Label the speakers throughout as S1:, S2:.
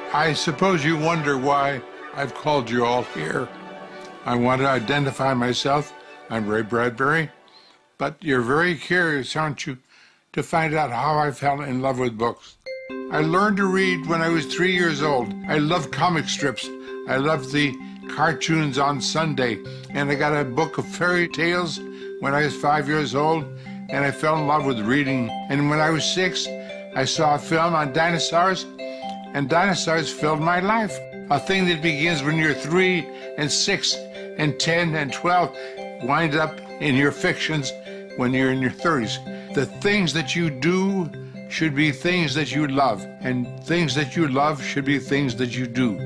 S1: I suppose you wonder why I've called you all here. I want to identify myself. I'm Ray Bradbury. But you're very curious, aren't you, to find out how I fell in love with books. I learned to read when I was 3 years old. I loved comic strips. I loved the cartoons on Sunday. And I got a book of fairy tales when I was 5 years old, and I fell in love with reading. And when I was 6, I saw a film on dinosaurs, and dinosaurs filled my life. A thing that begins when you're 3 and 6 and 10 and 12 wind up in your fictions when you're in your 30s. The things that you do should be things that you love, and things that you love should be things that you do.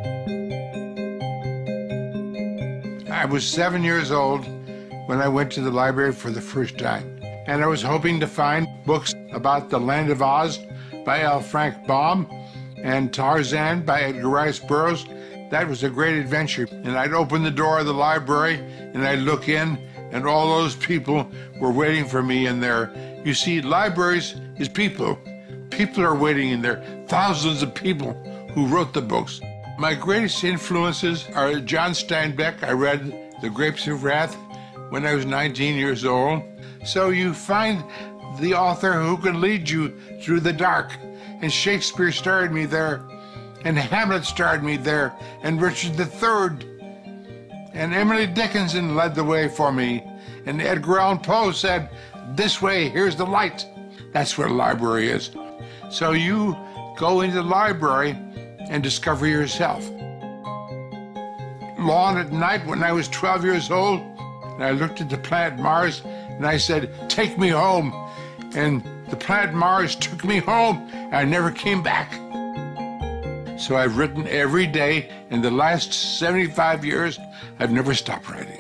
S1: I was 7 years old when I went to the library for the first time, and I was hoping to find books about The Land of Oz by L. Frank Baum and Tarzan by Edgar Rice Burroughs. That was a great adventure. And I'd open the door of the library and I'd look in, and all those people were waiting for me in there. You see, libraries is people. People are waiting in there. Thousands of people who wrote the books. My greatest influences are John Steinbeck. I read The Grapes of Wrath when I was 19 years old. So you find the author who can lead you through the dark. And Shakespeare starred me there, and Hamlet starred me there, and Richard III. And Emily Dickinson led the way for me. And Edgar Allan Poe said, "This way, here's the light." That's what a library is. So you go into the library and discover yourself. Long at night when I was 12 years old, and I looked at the planet Mars, and I said, "Take me home." And the planet Mars took me home, and I never came back. So I've written every day. In the last 75 years, I've never stopped writing.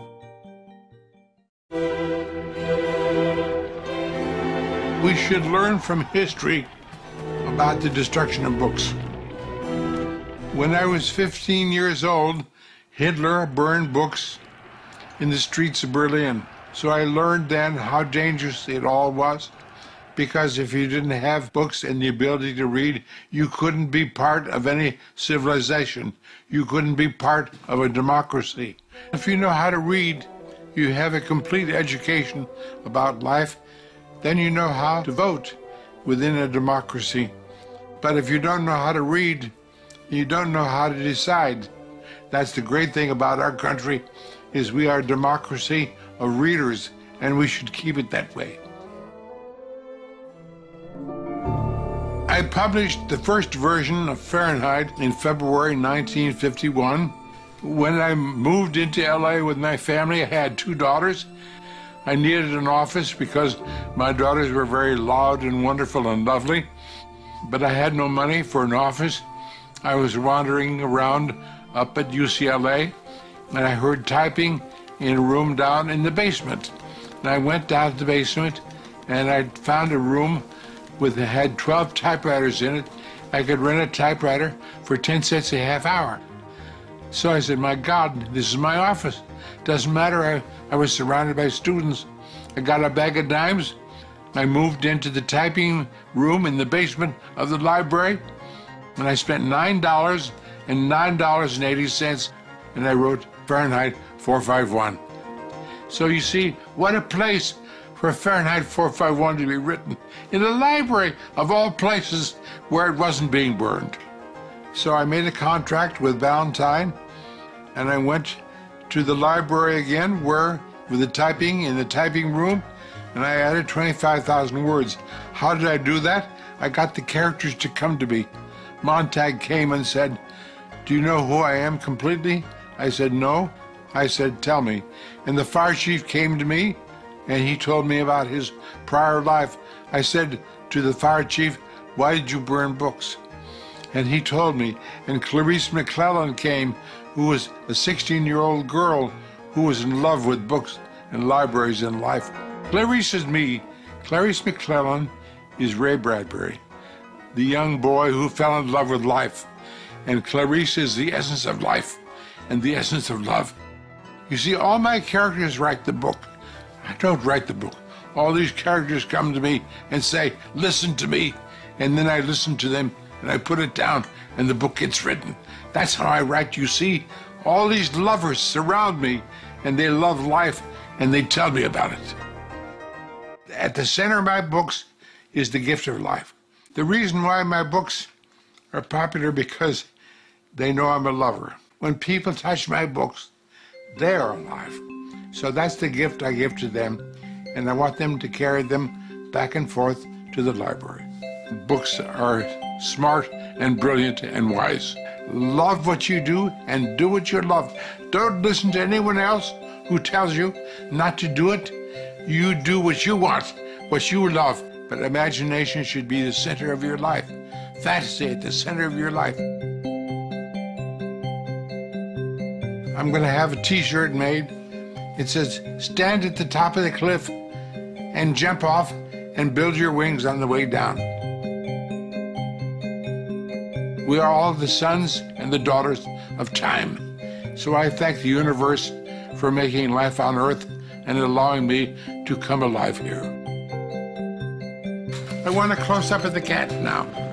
S1: We should learn from history about the destruction of books. When I was 15 years old, Hitler burned books in the streets of Berlin. So I learned then how dangerous it all was, because if you didn't have books and the ability to read, you couldn't be part of any civilization. You couldn't be part of a democracy. If you know how to read, you have a complete education about life, then you know how to vote within a democracy. But if you don't know how to read, you don't know how to decide. That's the great thing about our country, is we are a democracy of readers, and we should keep it that way. I published the first version of Fahrenheit in February 1951. When I moved into LA with my family, I had 2 daughters. I needed an office because my daughters were very loud and wonderful and lovely, but I had no money for an office. I was wandering around up at UCLA, and I heard typing in a room down in the basement. And I went down to the basement, and I found a room had 12 typewriters in it. I could rent a typewriter for 10 cents a half hour. So I said, my God, this is my office. Doesn't matter, I was surrounded by students. I got a bag of dimes. I moved into the typing room in the basement of the library, and I spent $9 and $9.80, and I wrote Fahrenheit 451. So you see, what a place for Fahrenheit 451 to be written in a library of all places where it wasn't being burned. So I made a contract with Valentine, and I went to the library again with the typing in the typing room, and I added 25,000 words. How did I do that? I got the characters to come to me. Montag came and said, "Do you know who I am completely?" I said, "No." I said, "Tell me." And the fire chief came to me, and he told me about his prior life. I said to the fire chief, "Why did you burn books?" And he told me. And Clarice McClellan came, who was a 16-year-old girl who was in love with books and libraries and life. Clarice is me. Clarice McClellan is Ray Bradbury, the young boy who fell in love with life. And Clarice is the essence of life and the essence of love. You see, all my characters write the book. I don't write the book. All these characters come to me and say, "Listen to me," and then I listen to them and I put it down, and the book gets written. That's how I write, you see. All these lovers surround me, and they love life, and they tell me about it. At the center of my books is the gift of life. The reason why my books are popular because they know I'm a lover. When people touch my books, they are alive. So that's the gift I give to them, and I want them to carry them back and forth to the library. Books are smart and brilliant and wise. Love what you do and do what you love. Don't listen to anyone else who tells you not to do it. You do what you want, what you love. But imagination should be the center of your life. Fantasy at the center of your life. I'm going to have a t-shirt made. It says, stand at the top of the cliff and jump off and build your wings on the way down. We are all the sons and the daughters of time. So I thank the universe for making life on Earth and allowing me to come alive here. I want a close-up of the cat now.